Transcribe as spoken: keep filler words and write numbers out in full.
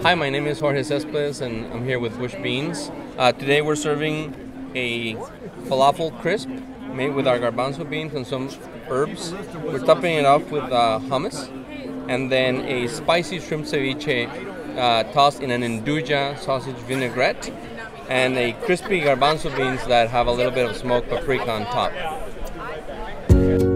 Hi, my name is Jorge Céspedes and I'm here with Bush Beans. Uh, today we're serving a falafel crisp made with our garbanzo beans and some herbs. We're topping it off with uh, hummus and then a spicy shrimp ceviche uh, tossed in an nduja sausage vinaigrette and a crispy garbanzo beans that have a little bit of smoked paprika on top.